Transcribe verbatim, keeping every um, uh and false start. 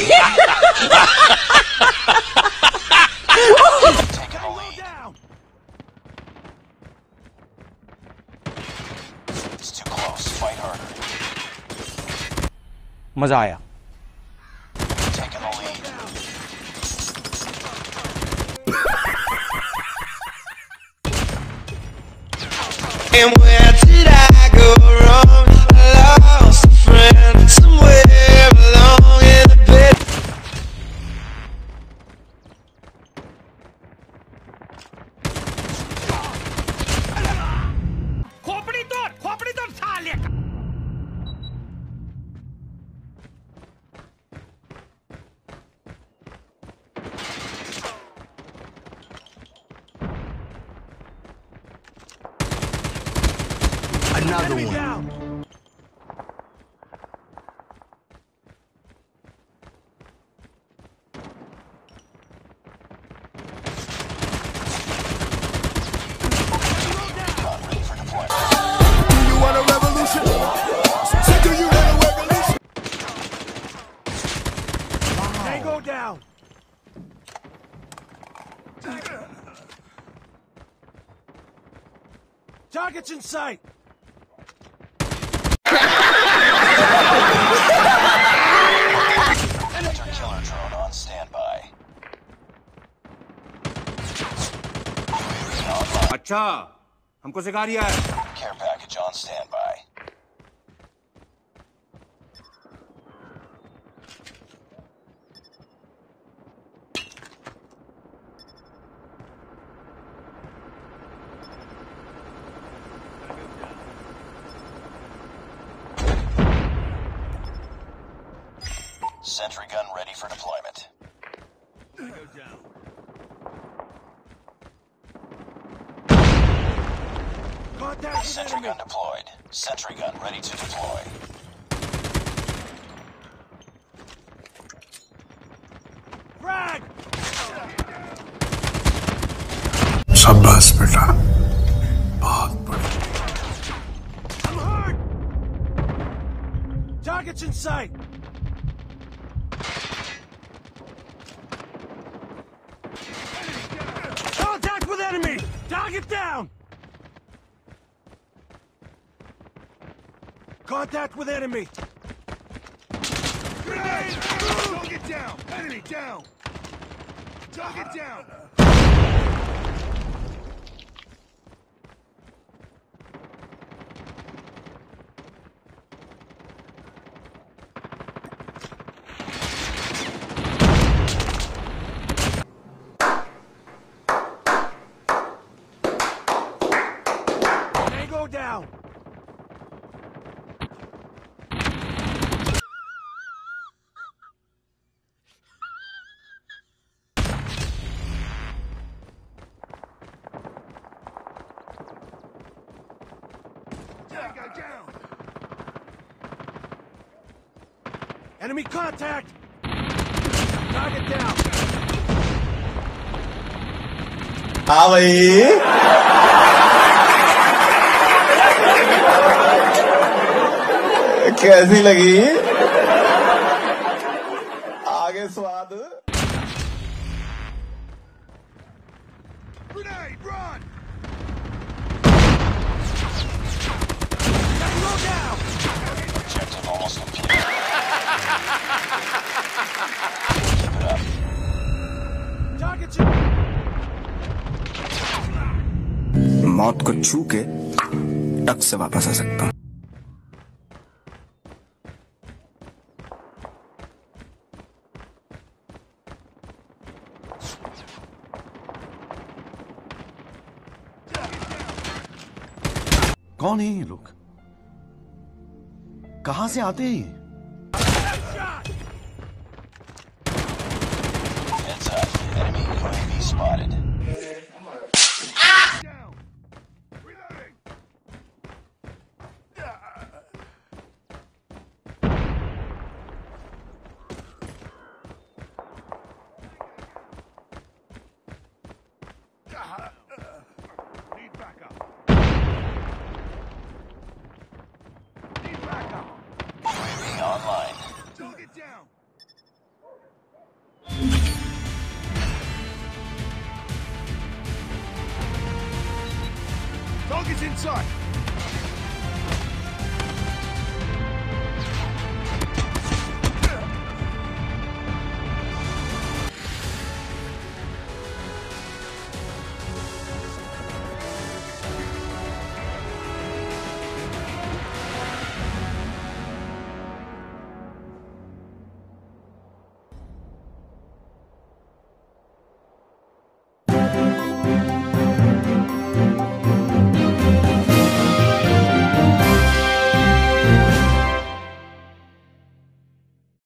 Taking the lead. It's too close. Fight harder. मजा आया. Taking the lead. And where did I go wrong? I lost a friend somewhere along in the pit. खोपड़ी तोड़, खोपड़ी तोड़ साले का. Another one. Down. Targets in sight. Hunter-killer drone on standby. अच्छा, हमको सिखा रिया है. Care package on standby. Sentry gun ready for deployment. Contact Sentry enemy. gun deployed. Sentry gun ready to deploy. Frag. शाबाश बेटा. बहुत बढ़िया. I'm hurt. Targets in sight. Contact with enemy. Target down. Contact with enemy. Grenade! Target down. Enemy down. Target down. Tango down. Tango down. Enemy contact. Target down. हाँ भाई. कैसी लगी? आगे स्वाद. Grenade, run! Tango down! Objective almost complete. Keep it up. Targets in... मौत को छू के टक से वापस आ सकता हूँ. कौन है ये लोग? कहां से आते हैं? Heads up. Enemy U A V spotted. Need backup. Need backup. U A V online. Target down. inside.